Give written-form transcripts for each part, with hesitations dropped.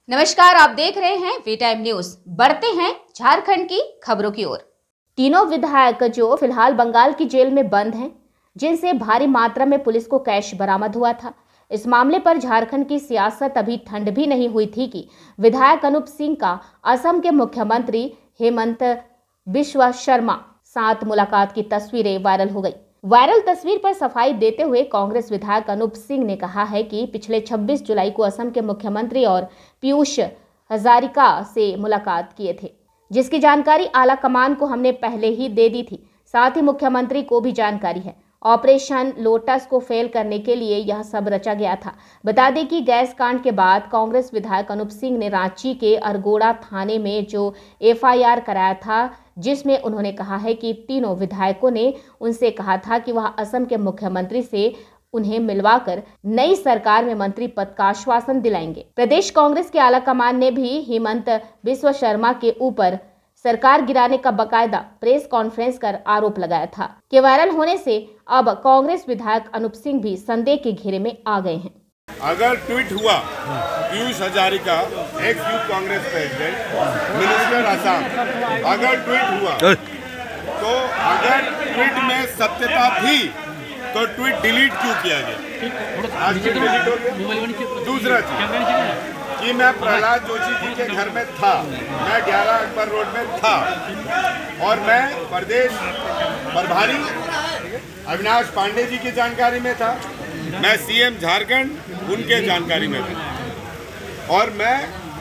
नमस्कार, आप देख रहे हैं वी टाइम न्यूज। बढ़ते हैं झारखंड की खबरों की ओर। तीनों विधायक जो फिलहाल बंगाल की जेल में बंद हैं, जिनसे भारी मात्रा में पुलिस को कैश बरामद हुआ था। इस मामले पर झारखंड की सियासत अभी ठंड भी नहीं हुई थी कि विधायक अनूप सिंह का असम के मुख्यमंत्री हेमंत बिस्वा शर्मा साथ मुलाकात की तस्वीरें वायरल हो गई। वायरल तस्वीर पर सफाई देते हुए कांग्रेस विधायक अनूप सिंह ने कहा है कि पिछले 26 जुलाई को असम के मुख्यमंत्री और पीयूष हजारिका से मुलाकात किए थे, जिसकी जानकारी आला कमान को हमने पहले ही दे दी थी। साथ ही मुख्यमंत्री को भी जानकारी है। ऑपरेशन लोटस को फेल करने के लिए यह सब रचा गया था। बता दें कि गैस कांड के बाद कांग्रेस विधायक अनूप सिंह ने रांची के अरगोड़ा थाने में जो एफआईआर कराया था, जिसमें उन्होंने कहा है कि तीनों विधायकों ने उनसे कहा था कि वह असम के मुख्यमंत्री से उन्हें मिलवाकर नई सरकार में मंत्री पद का आश्वासन दिलाएंगे। प्रदेश कांग्रेस के आला कमान ने भी हेमंत बिस्वा शर्मा के ऊपर सरकार गिराने का बकायदा प्रेस कॉन्फ्रेंस कर आरोप लगाया था कि वायरल होने से अब कांग्रेस विधायक अनूप सिंह भी संदेह के घेरे में आ गए हैं। अगर ट्वीट हुआ Piyush Hazarika ex youth Congress president minister Assam, अगर ट्वीट हुआ तो अगर ट्वीट में सत्यता थी तो ट्वीट डिलीट क्यों किया गया? आज डिलीट हो गया। दूसरा चीज कि मैं प्रहलाद जोशी जी के घर में था, मैं 11 अकबर रोड में था और मैं प्रदेश प्रभारी अविनाश पांडे जी की जानकारी में था, मैं सीएम झारखंड उनके जानकारी में था और मैं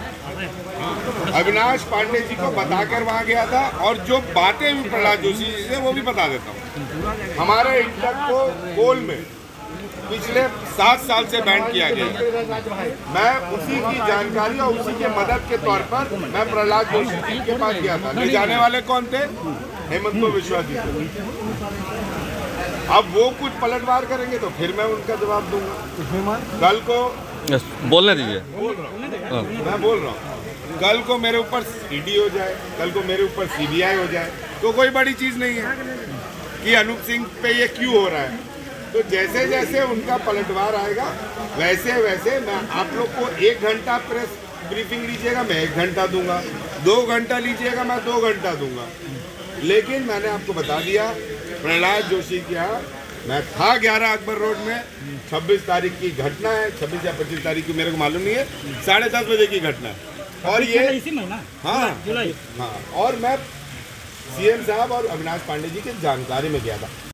अविनाश पांडे जी को बताकर वहां गया था और जो बातें भी प्रहलाद जोशी जी से वो भी बता देता हूँ। हमारे इंटक को कोल में पिछले 7 साल से बैन किया गया। मैं उसी की जानकारी और उसी के मदद के तौर पर मैं प्रहलाद जोशी जी के पास गया था। ले जाने वाले कौन थे? हेमंत बिस्वा जी थे। अब वो कुछ पलटवार करेंगे तो फिर मैं उनका जवाब दूंगा। कल को बोलने दीजिए। मैं बोल रहा हूँ, कल को मेरे ऊपर ईडी हो जाए, कल को मेरे ऊपर सीबीआई हो जाए तो कोई बड़ी चीज नहीं है कि अनूप सिंह पे ये क्यों हो रहा है। तो जैसे जैसे उनका पलटवार आएगा वैसे वैसे मैं आप लोग को 1 घंटा प्रेस ब्रीफिंग लीजिएगा, मैं 1 घंटा दूंगा, 2 घंटा लीजिएगा, मैं 2 घंटा दूंगा। लेकिन मैंने आपको बता दिया प्रहलाद जोशी क्या, मैं था 11 अकबर रोड में। 26 तारीख की घटना है, 26 या 25 तारीख की मेरे को मालूम नहीं है, 10:30 बजे की घटना है। और ये इसी महीना हाँ, और मैं सीएम साहब और अविनाश पांडे जी की जानकारी में गया था।